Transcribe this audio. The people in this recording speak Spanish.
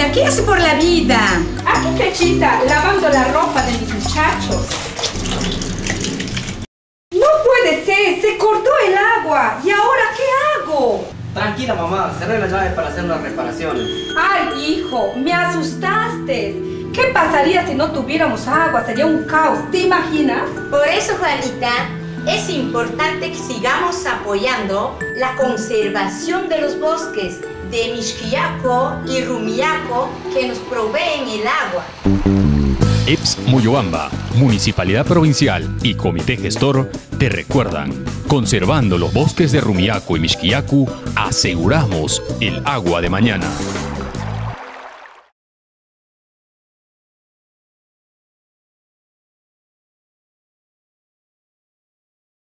Fechita, ¿qué hace por la vida? Aquí, Fechita, lavando la ropa de mis muchachos. No puede ser, se cortó el agua. ¿Y ahora qué hago? Tranquila, mamá, cerré la llave para hacer las reparaciones. Ay, hijo, me asustaste. ¿Qué pasaría si no tuviéramos agua? Sería un caos, ¿te imaginas? Por eso, Juanita, es importante que sigamos apoyando la conservación de los bosques de Mixquiaco y Rumiaco que nos proveen el agua. EPS Moyobamba, Municipalidad Provincial y Comité Gestor te recuerdan, conservando los bosques de Rumiaco y Mixquiaco, aseguramos el agua de mañana.